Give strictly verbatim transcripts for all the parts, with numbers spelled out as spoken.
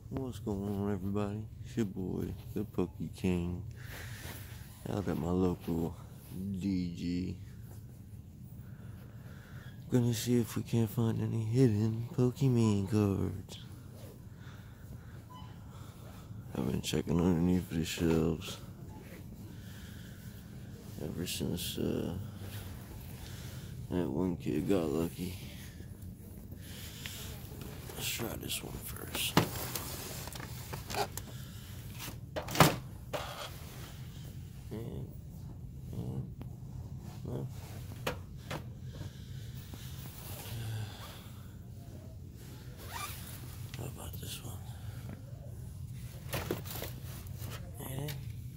What's going on, everybody? It's your boy, the Poke King, out at my local D G. Gonna see if we can't find any hidden Pokemon cards. I've been checking underneath the shelves ever since uh, that one kid got lucky. Let's try this one first. And, and, well. How about this one? And,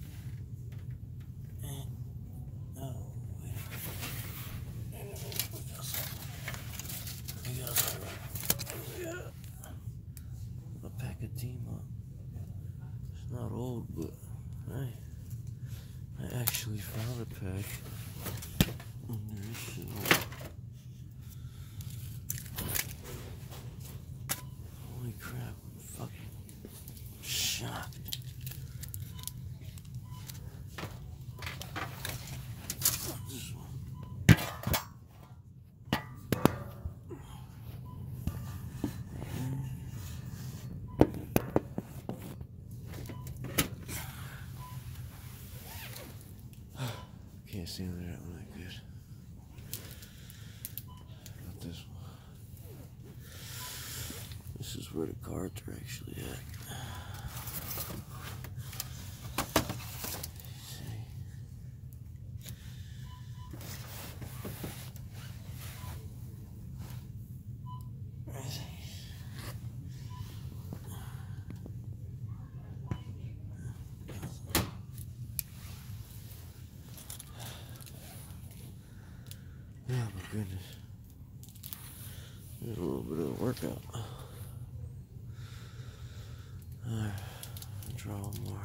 and, oh, wait. And we got something. We got something. We got a pack of team up. It's not old, but hey, I actually found a pack under his shelf. Holy crap, I'm fucking shocked. This one. Can't see under that one like good. Not this one. This is where the cards are actually at. Oh my goodness. There's a little bit of a workout. Alright, I'll draw one more.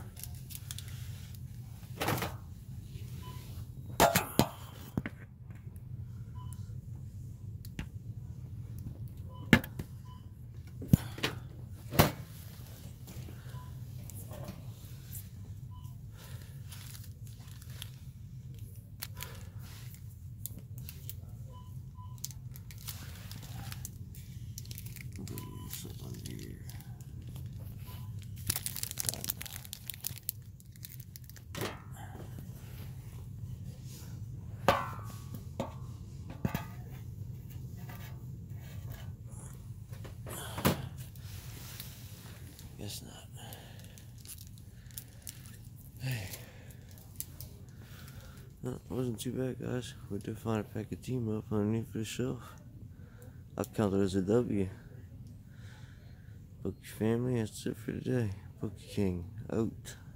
Something here. Guess not. Hey. No, it wasn't too bad, guys. We did find a pack of team up underneath the shelf. I'll count it as a W. Poke family, that's it for today. Poke King, out.